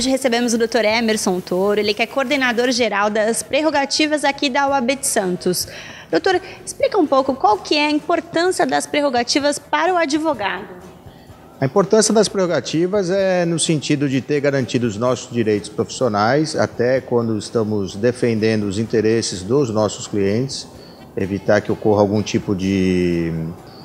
Hoje recebemos o Dr. Emerson Toro, ele que é coordenador geral das prerrogativas aqui da OAB de Santos. Doutor, explica um pouco qual que é a importância das prerrogativas para o advogado. A importância das prerrogativas é no sentido de ter garantido os nossos direitos profissionais, até quando estamos defendendo os interesses dos nossos clientes, evitar que ocorra algum tipo de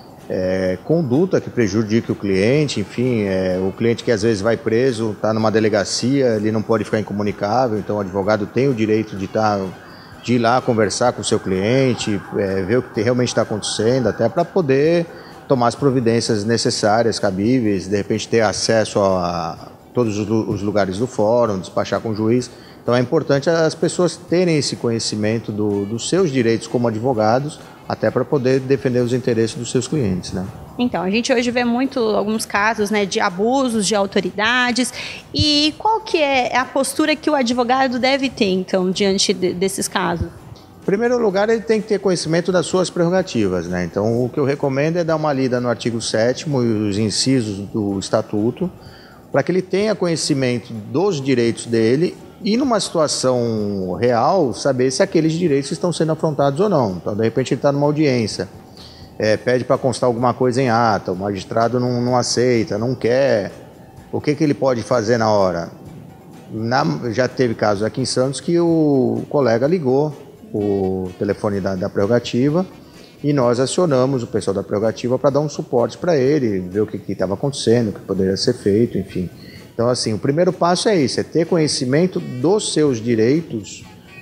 conduta que prejudique o cliente, enfim, o cliente que às vezes vai preso, está numa delegacia, ele não pode ficar incomunicável, então o advogado tem o direito de ir lá conversar com o seu cliente, ver o que realmente está acontecendo, até para poder tomar as providências necessárias, cabíveis, de repente ter acesso a todos os lugares do fórum, despachar com o juiz. Então é importante as pessoas terem esse conhecimento dos seus direitos como advogados, até para poder defender os interesses dos seus clientes, né? Então, a gente hoje vê alguns casos, né, de abusos de autoridades. E qual que é a postura que o advogado deve ter, então, diante desses casos? Em primeiro lugar, ele tem que ter conhecimento das suas prerrogativas, né? Então, o que eu recomendo é dar uma lida no artigo 7º e os incisos do Estatuto, para que ele tenha conhecimento dos direitos dele e, numa situação real, saber se aqueles direitos estão sendo afrontados ou não. Então, de repente, ele está numa audiência, pede para constar alguma coisa em ata, o magistrado não aceita, não quer. O que ele pode fazer na hora? Já teve casos aqui em Santos que o colega ligou o telefone da prerrogativa e nós acionamos o pessoal da prerrogativa para dar um suporte para ele, ver o que estava acontecendo, o que poderia ser feito, enfim. Então, assim, o primeiro passo é isso, é ter conhecimento dos seus direitos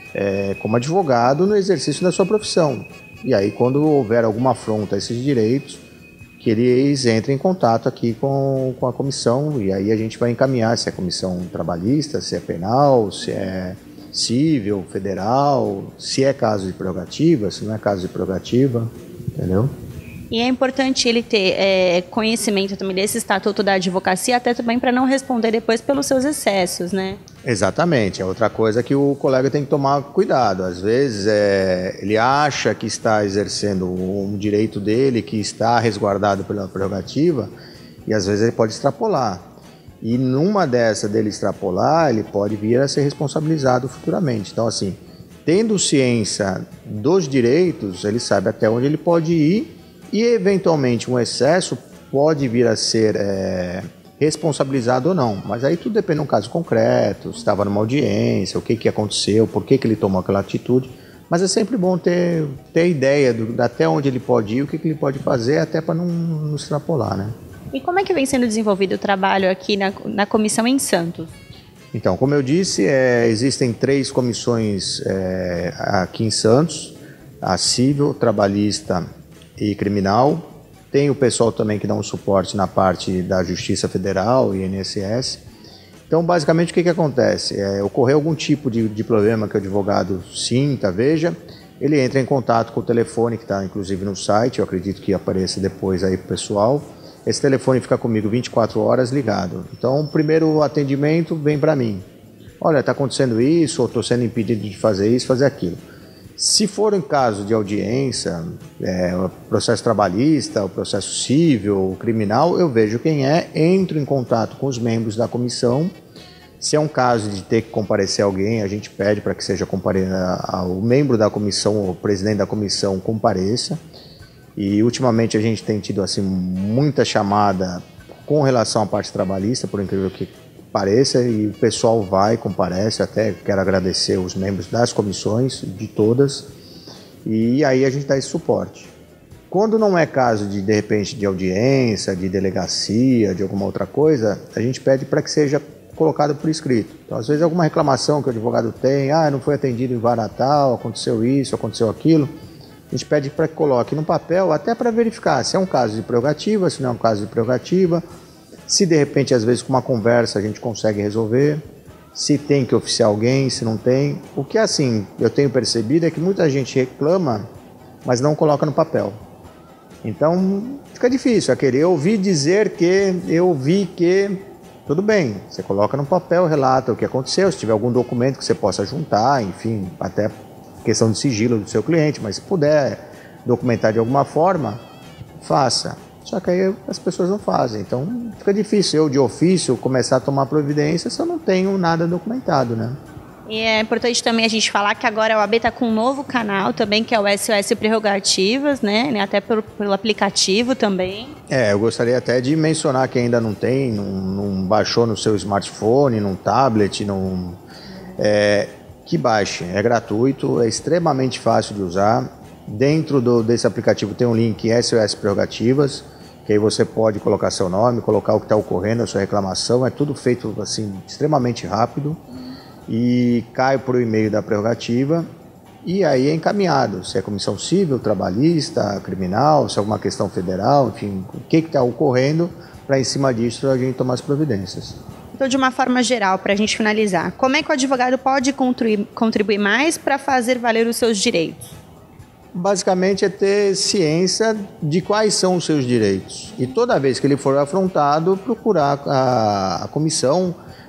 como advogado no exercício da sua profissão. E aí, quando houver alguma afronta a esses direitos, que eles entrem em contato aqui com a comissão, e aí a gente vai encaminhar se é comissão trabalhista, se é penal, se é civil, federal, se é caso de prerrogativa, se não é caso de prerrogativa, entendeu? E é importante ele ter conhecimento também desse estatuto da advocacia, até também para não responder depois pelos seus excessos, né? Exatamente, é outra coisa que o colega tem que tomar cuidado. Às vezes ele acha que está exercendo um direito dele, que está resguardado pela prerrogativa, e às vezes ele pode extrapolar. E numa dessa dele extrapolar, ele pode vir a ser responsabilizado futuramente. Então, assim, tendo ciência dos direitos, ele sabe até onde ele pode ir e, eventualmente, um excesso pode vir a ser responsabilizado ou não. Mas aí tudo depende de um caso concreto, se estava numa audiência, o que aconteceu, por que ele tomou aquela atitude. Mas é sempre bom ter ideia até onde ele pode ir, o que ele pode fazer, até para não extrapolar, né? E como é que vem sendo desenvolvido o trabalho aqui na comissão em Santos? Então, como eu disse, existem 3 comissões aqui em Santos, a civil, trabalhista e criminal. Tem o pessoal também que dá um suporte na parte da Justiça Federal e INSS. Então, basicamente, o que acontece? Ocorrer algum tipo de problema que o advogado sinta, veja, ele entra em contato com o telefone que está, inclusive, no site, eu acredito que apareça depois aí para o pessoal. Esse telefone fica comigo 24 horas ligado. Então, o primeiro atendimento vem para mim. Olha, está acontecendo isso, ou estou sendo impedido de fazer isso, fazer aquilo. Se for em caso de audiência, o processo trabalhista, o processo civil, o criminal, eu vejo quem entro em contato com os membros da comissão. Se é um caso de ter que comparecer alguém, a gente pede para que seja o membro da comissão, o presidente da comissão compareça. E ultimamente a gente tem tido assim muita chamada com relação à parte trabalhista, por incrível que pareça, e o pessoal comparece, até quero agradecer os membros das comissões, de todas, e aí a gente dá esse suporte. Quando não é caso de repente, de audiência, de delegacia, de alguma outra coisa, a gente pede para que seja colocado por escrito. Então, às vezes, alguma reclamação que o advogado tem, não foi atendido em vara tal, aconteceu isso, aconteceu aquilo, a gente pede para que coloque no papel, até para verificar se é um caso de prerrogativa, se não é um caso de prerrogativa, se de repente, às vezes, com uma conversa a gente consegue resolver, se tem que oficiar alguém, se não tem. O que, assim, eu tenho percebido é que muita gente reclama, mas não coloca no papel. Então, fica difícil, querer ouvir dizer que, eu vi que, tudo bem, você coloca no papel, relata o que aconteceu, se tiver algum documento que você possa juntar, enfim, até questão de sigilo do seu cliente, mas se puder documentar de alguma forma, faça. Só que aí as pessoas não fazem. Então fica difícil eu, de ofício, começar a tomar providência se eu não tenho nada documentado, né? E é importante também a gente falar que agora a OAB está com um novo canal também, que é o SOS Prerrogativas, né? Até pelo aplicativo também. Eu gostaria até de mencionar que ainda não tem, não baixou no seu smartphone, num tablet, que baixe. É gratuito, é extremamente fácil de usar. Dentro desse aplicativo tem um link SOS Prerrogativas, que aí você pode colocar seu nome, colocar o que está ocorrendo, a sua reclamação. É tudo feito assim extremamente rápido. E cai para o e-mail da prerrogativa e aí é encaminhado, se é comissão civil, trabalhista, criminal, se é alguma questão federal, enfim, o que está ocorrendo, para em cima disso a gente tomar as providências. Então, de uma forma geral, para a gente finalizar, como é que o advogado pode contribuir mais para fazer valer os seus direitos? Basicamente é ter ciência de quais são os seus direitos e toda vez que ele for afrontado, procurar a comissão,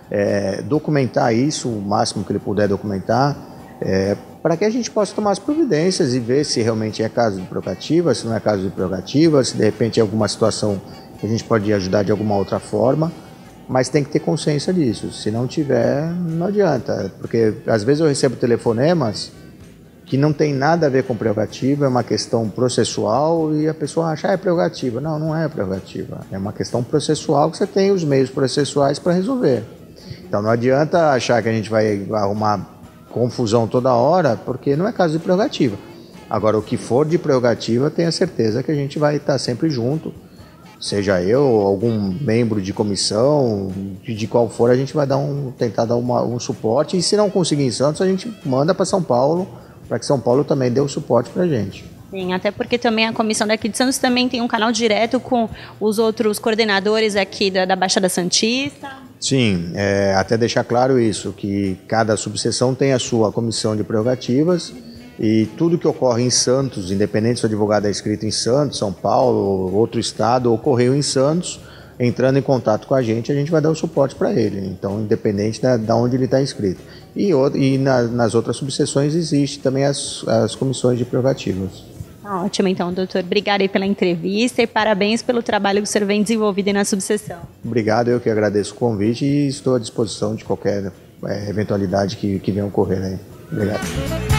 documentar isso, o máximo que ele puder documentar, para que a gente possa tomar as providências e ver se realmente é caso de prerrogativa, se não é caso de prerrogativa, se de repente é alguma situação que a gente pode ajudar de alguma outra forma, mas tem que ter consciência disso. Se não tiver, não adianta, porque às vezes eu recebo telefonemas que não tem nada a ver com prerrogativa, é uma questão processual e a pessoa acha, é prerrogativa. Não, não é prerrogativa, é uma questão processual que você tem os meios processuais para resolver. Então não adianta achar que a gente vai arrumar confusão toda hora, porque não é caso de prerrogativa. Agora, o que for de prerrogativa, tenha certeza que a gente vai estar sempre junto, seja eu, algum membro de comissão, de qual for, a gente vai tentar dar um suporte, e se não conseguir em Santos, a gente manda para São Paulo, para que São Paulo também dê o suporte para a gente. Sim, até porque também a comissão daqui de Santos também tem um canal direto com os outros coordenadores aqui da Baixada Santista. Sim, até deixar claro isso, que cada subseção tem a sua comissão de prerrogativas e tudo que ocorre em Santos, independente se o advogado é inscrito em Santos, São Paulo, outro estado, ocorreu em Santos, entrando em contato com a gente vai dar o suporte para ele, então independente de onde ele está inscrito. E nas outras subseções existe também as comissões de prerrogativas. Ótimo, então, doutor. Obrigada aí pela entrevista e parabéns pelo trabalho que o senhor vem desenvolvido aí na subseção. Obrigado, eu que agradeço o convite e estou à disposição de qualquer eventualidade que venha ocorrer aí. Obrigado.